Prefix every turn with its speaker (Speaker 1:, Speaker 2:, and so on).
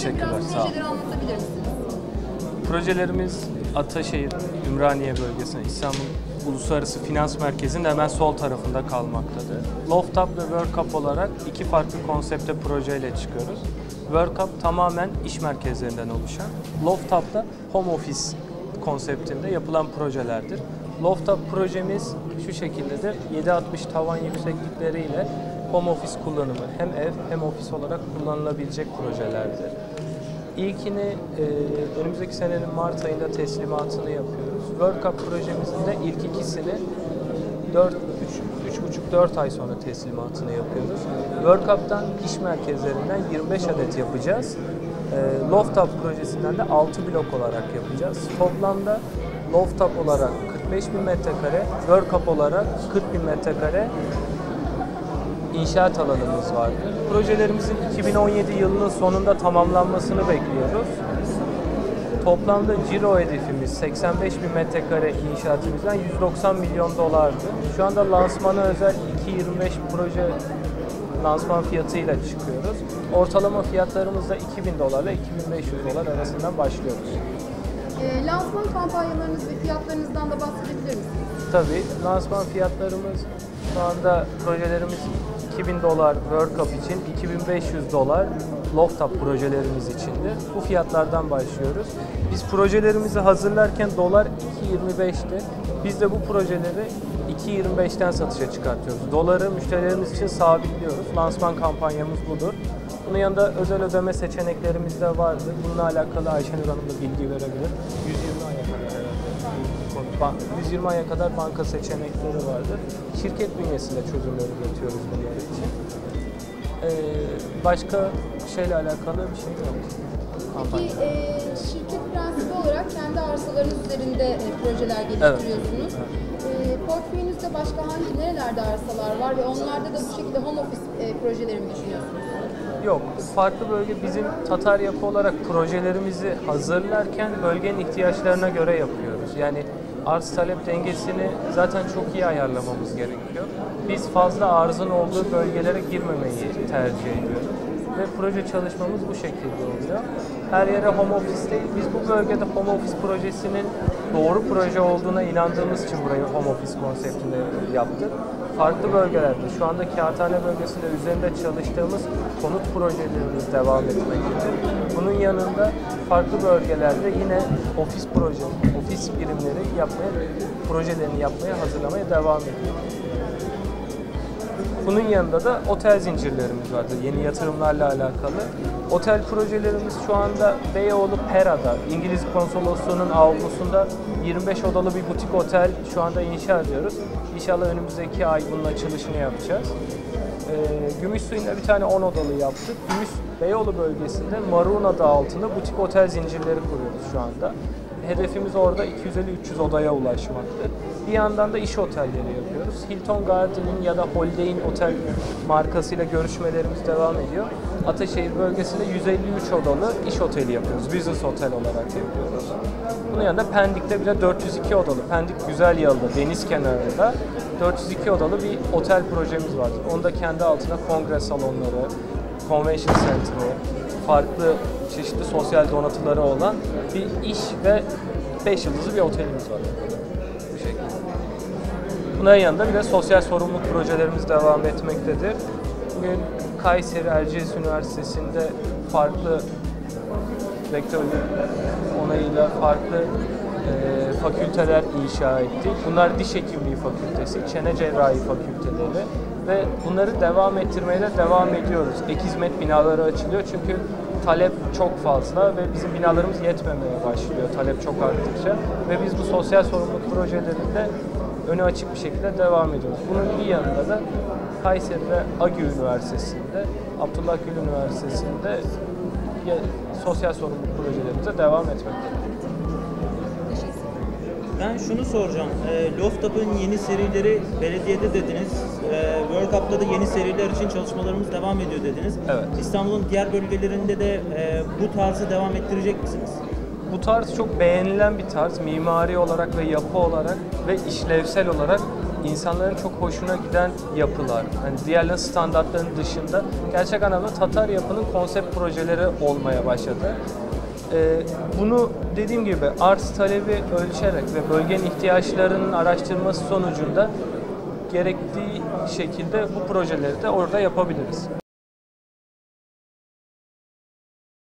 Speaker 1: Teşekkürler, sağ olun.
Speaker 2: Projeleri anlatabilir misiniz?
Speaker 1: Projelerimiz Ataşehir, Ümraniye bölgesinde, İstanbul Uluslararası Finans Merkezi'nin hemen sol tarafında kalmaktadır. Loft Up ve Work Up olarak iki farklı konsepte projeyle çıkıyoruz. Work Up tamamen iş merkezlerinden oluşan, Loft Up da home office konseptinde yapılan projelerdir. Loft Up projemiz şu şekildedir, 7.60 tavan yükseklikleriyle home office kullanımı hem ev hem ofis olarak kullanılabilecek projelerdir. İlkini önümüzdeki senenin Mart ayında teslimatını yapıyoruz. Work Up projemizin de ilk ikisini 3,5-4 ay sonra teslimatını yapıyoruz. Work Up'tan iş merkezlerinden 25 adet yapacağız. Loft Up projesinden de 6 blok olarak yapacağız. Toplamda Loft Up olarak 45.000 metrekare, Work Up olarak 40.000 metrekare İnşaat alanımız vardı. Projelerimizin 2017 yılının sonunda tamamlanmasını bekliyoruz. Toplamda ciro hedefimiz 85.000 metrekare inşaatımızdan 190 milyon dolardı. Şu anda lansmana özel 2.25 proje lansman fiyatıyla çıkıyoruz. Ortalama fiyatlarımız da 2.000 dolarla 2.500 dolar arasından başlıyoruz.
Speaker 2: Lansman kampanyalarınız ve fiyatlarınızdan da bahsedebilir misiniz?
Speaker 1: Tabii, lansman fiyatlarımız şu anda projelerimiz 2.000 dolar Work Up için, 2.500 dolar Loft Up projelerimiz içindir. Bu fiyatlardan başlıyoruz. Biz projelerimizi hazırlarken dolar 2.25'ti. Biz de bu projeleri 2.25'ten satışa çıkartıyoruz. Doları müşterilerimiz için sabitliyoruz. Lansman kampanyamız budur. Bunun yanında özel ödeme seçeneklerimiz de vardı. Bununla alakalı Ayşenur Hanım da bilgi verebilir. 120 aya kadar banka seçenekleri vardır. Şirket bünyesinde çözümler üretiyoruz bunlar için. Başka şeyle alakalı bir şey yok.
Speaker 2: Peki şirket prensibi olarak kendi arsalarınız üzerinde projeler geliştiriyorsunuz. Evet. Portföyünüzde başka nerelerde arsalar var ve onlarda da bu şekilde home office projeleri mi düşünüyorsunuz?
Speaker 1: Yok, farklı bölge bizim Tatar Yapı olarak projelerimizi hazırlarken bölgenin ihtiyaçlarına göre yapıyoruz. Yani arz talep dengesini zaten çok iyi ayarlamamız gerekiyor. Biz fazla arzın olduğu bölgelere girmemeyi tercih ediyoruz. Ve proje çalışmamız bu şekilde oluyor. Her yere home office değil, biz bu bölgede home office projesinin doğru proje olduğuna inandığımız için burayı home office konseptinde yaptık. Farklı bölgelerde, şu anda Kağıthane bölgesinde üzerinde çalıştığımız konut projelerimiz devam etmektedir. Bunun yanında farklı bölgelerde yine ofis birimleri projelerini yapmaya, hazırlamaya devam ediyoruz. Bunun yanında da otel zincirlerimiz vardır, yeni yatırımlarla alakalı. Otel projelerimiz şu anda Beyoğlu Pera'da, İngiliz Konsolosluğu'nun avlusunda 25 odalı bir butik otel şu anda inşa ediyoruz. İnşallah önümüzdeki ay bunun açılışını yapacağız. Gümüşsuyu'nda bir tane 10 odalı yaptık. Beyoğlu bölgesinde Marun adı altında butik otel zincirleri kuruyoruz şu anda. Hedefimiz orada 250-300 odaya ulaşmaktır. Bir yandan da iş otelleri yapıyoruz. Hilton Garden'in ya da Holiday'in otel markasıyla görüşmelerimiz devam ediyor. Ataşehir bölgesinde 153 odalı iş oteli yapıyoruz. Business otel olarak yapıyoruz. Bunun yanında Pendik'te bile 402 odalı, Pendik Güzelyalı'da, deniz kenarında 402 odalı bir otel projemiz var. Onu da kendi altına kongre salonları, convention center'ı, farklı çeşitli sosyal donatıları olan bir iş ve 5 yıldızlı bir otelimiz var. Bu şekilde. Bunların yanında bir de sosyal sorumluluk projelerimiz devam etmektedir. Bugün Kayseri Erciyes Üniversitesi'nde farklı rektörlük onayıyla farklı fakülteler inşa ettik. Bunlar diş hekimliği fakültesi, çene cerrahi fakülteleri ve bunları devam ettirmeye de devam ediyoruz. Ek hizmet binaları açılıyor çünkü talep çok fazla ve bizim binalarımız yetmemeye başlıyor talep çok arttıkça ve biz bu sosyal sorumluluk projelerinde önü açık bir şekilde devam ediyoruz. Bunun bir yanında da Kayseri'de AGÜ Üniversitesi'nde, Abdullah Gül Üniversitesi'nde sosyal sorumluluk projelerimize devam etmekteyiz.
Speaker 3: Ben şunu soracağım. Loft Up'ın yeni serileri belediyede dediniz. Work Up'ta da yeni seriler için çalışmalarımız devam ediyor dediniz.
Speaker 1: Evet.
Speaker 3: İstanbul'un diğer bölgelerinde de bu tarzı devam ettirecek misiniz?
Speaker 1: bu tarz çok beğenilen bir tarz. Mimari olarak ve yapı olarak ve işlevsel olarak insanların çok hoşuna giden yapılar. Hani diğer standartların dışında gerçek anlamda Tatar yapının konsept projeleri olmaya başladı. Bunu dediğim gibi arz talebi ölçerek ve bölgenin ihtiyaçlarının araştırması sonucunda gerektiği şekilde bu projeleri de orada yapabiliriz.